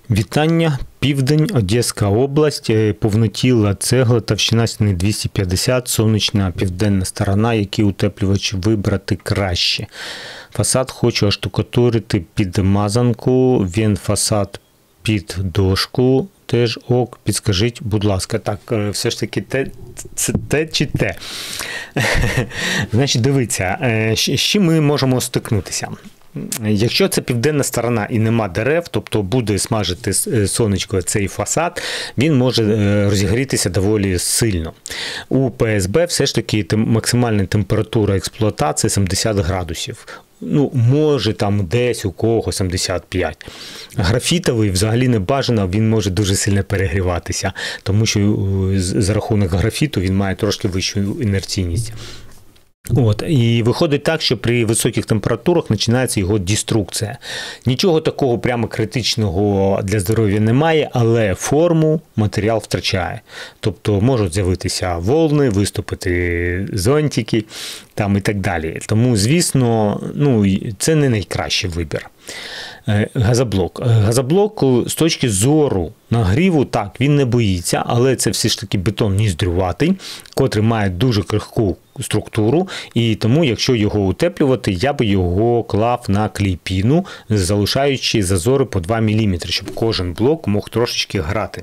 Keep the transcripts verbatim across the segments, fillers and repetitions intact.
Вітання, Південь, Одеська область, повнотіла цегла, товщина стіни двісті п'ятдесят, сонячна південна сторона, який утеплювач вибрати краще. Фасад хочу оштукатурити під мазанку, він фасад під дошку, теж ок, підскажіть, будь ласка. Так, все ж таки, те, це те чи те? Значить, дивіться, з чим ми можемо стикнутися? Якщо це південна сторона і нема дерев, тобто буде смажити сонечко цей фасад, він може розігрітися доволі сильно. У пе ес бе все ж таки максимальна температура експлуатації сімдесят градусів. Ну, може там десь у кого сімдесят п'ять. Графітовий взагалі не бажано, він може дуже сильно перегріватися, тому що за рахунок графіту він має трошки вищу інерційність. От, і виходить так, що при високих температурах починається його деструкція. Нічого такого прямо критичного для здоров'я немає, але форму матеріал втрачає. Тобто можуть з'явитися волни, виступити зонтики там і так далі. Тому, звісно, ну, це не найкращий вибір. Газоблок. Газоблок з точки зору нагріву, так, він не боїться, але це все ж таки бетон ніздрюватий, котрий має дуже крихку структуру, і тому, якщо його утеплювати, я би його клав на клейпіну, залишаючи зазори по два міліметри, щоб кожен блок мог трошечки грати.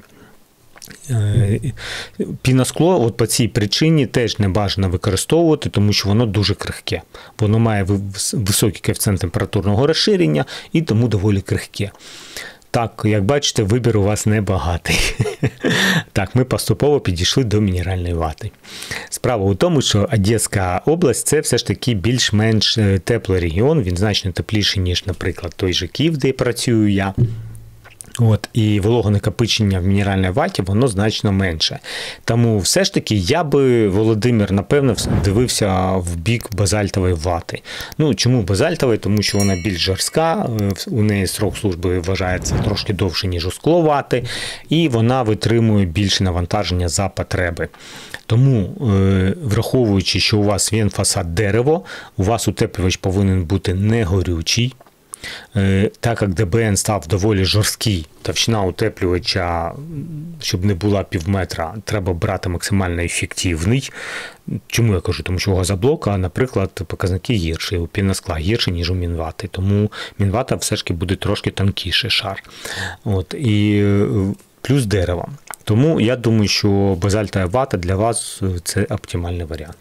Піноскло от по цій причині теж не бажано використовувати, тому що воно дуже крихке. Воно має високий коефіцієнт температурного розширення і тому доволі крихке. Так, як бачите, вибір у вас небагатий. Так, ми поступово підійшли до мінеральної вати. Справа у тому, що Одеська область – це все ж таки більш-менш теплий регіон, він значно тепліший, ніж, наприклад, той же Київ, де працюю я. От, і вологонакопичення в мінеральній ваті, воно значно менше. Тому все ж таки я би, Володимир, напевно, дивився в бік базальтової вати. Ну, чому базальтової? Тому що вона більш жорстка, у неї срок служби вважається трошки довше, ніж у скловати, і вона витримує більше навантаження за потреби. Тому, враховуючи, що у вас він фасад дерево, у вас утеплювач повинен бути не горючий. Так як де бе ен став доволі жорсткий, товщина утеплювача, щоб не була пів метра, треба брати максимально ефективний. Чому я кажу? Тому що у газоблока, наприклад, показники гірші, у піноскла гірші, ніж у мінвати. Тому мінвата все ж таки буде трошки тонкіший шар. От, і плюс дерево. Тому я думаю, що базальтова вата для вас – це оптимальний варіант.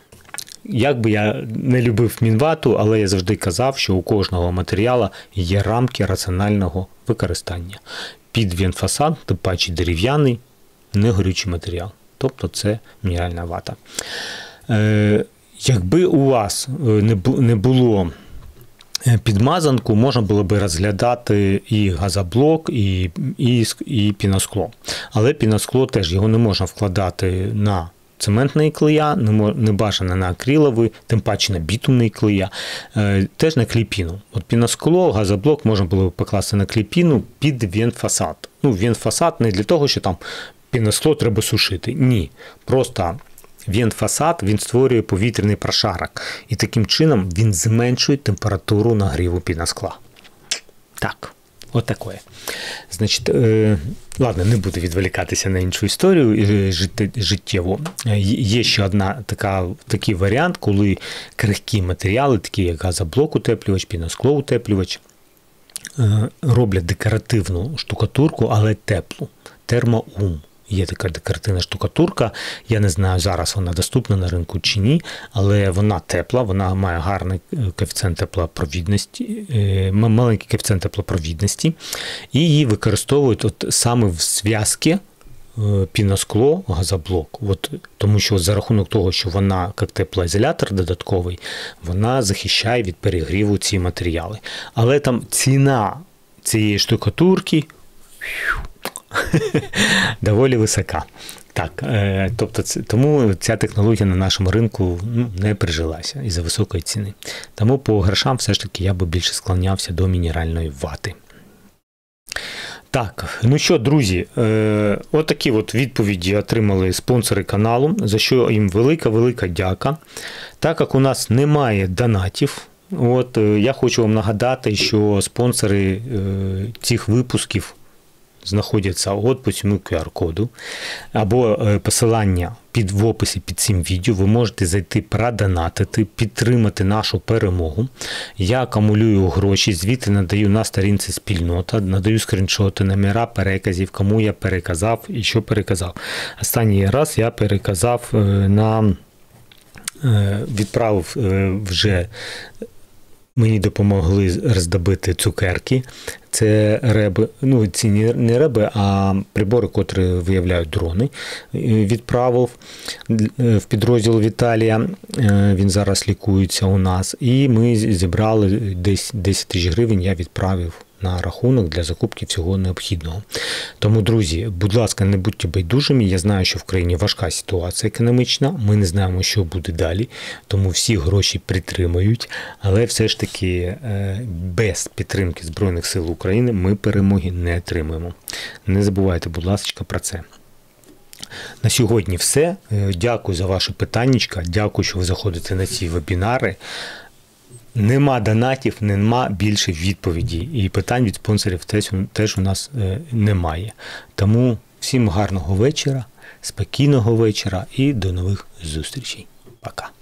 Як би я не любив мінвату, але я завжди казав, що у кожного матеріалу є рамки раціонального використання. Під вінфасад, тим паче дерев'яний, не горючий матеріал. Тобто це мінеральна вата. Е, якби у вас не було підмазанку, можна було би розглядати і газоблок, і, і, і піноскло. Але піноскло теж, його не можна вкладати на цементної клея, не бажано на акриловий, тим паче на бітумний клея, теж на клейпіну. От піноскло, газоблок можна було покласти на клейпіну під вентфасад. Ну, вентфасад не для того, що там піноскло треба сушити. Ні. Просто вентфасад, він створює повітряний прошарок. І таким чином він зменшує температуру нагріву піноскла. Так. От таке. Значить, е, ладно, не буду відволікатися на іншу історію життєву. Є ще одна така, такий варіант, коли крихкі матеріали, такі як газоблок утеплювач, піноскло утеплювач, е, роблять декоративну штукатурку, але теплу. Термоум. Є така декоративна штукатурка, я не знаю, зараз вона доступна на ринку чи ні, але вона тепла, вона має гарний коефіцієнт теплопровідності, маленький коефіцієнт теплопровідності, і її використовують от саме в зв'язки піноскло, газоблок. От, тому що за рахунок того, що вона, як теплоізолятор додатковий, вона захищає від перегріву ці матеріали. Але там ціна цієї штукатурки доволі висока. Так, тобто, тому ця технологія на нашому ринку ну, не прижилася із-за високої ціни. Тому по грошам все ж таки я би більше склонявся до мінеральної вати. Так, ну що, друзі, е, отакі от відповіді отримали спонсори каналу, за що їм велика-велика дяка. Так як у нас немає донатів, от, е, я хочу вам нагадати, що спонсори е, цих випусків знаходяться от по цьому ку ар-коду, або посилання під, в описі під цим відео. Ви можете зайти, продонатити, підтримати нашу перемогу. Я акумулюю гроші, звідти надаю на сторінці спільнота, надаю скріншоти, номера переказів, кому я переказав і що переказав. Останній раз я переказав на... відправив вже... Мені допомогли роздобити цукерки. Це реби, ну ці не реби, а прибори, котрі виявляють дрони. Відправив в підрозділ Віталія. Він зараз лікується у нас. І ми зібрали десь десять тисяч гривень, я відправив на рахунок для закупки всього необхідного. Тому, друзі, будь ласка, не будьте байдужими. Я знаю, що в країні важка ситуація економічна. Ми не знаємо, що буде далі. Тому всі гроші підтримують. Але все ж таки без підтримки Збройних сил України ми перемоги не отримаємо. Не забувайте, будь ласка, про це. На сьогодні все. Дякую за ваші питаннячка. Дякую, що ви заходите на ці вебінари. Нема донатів, нема більше відповіді. І питань від спонсорів теж, теж у нас немає. Тому всім гарного вечора, спокійного вечора і до нових зустрічей. Пока.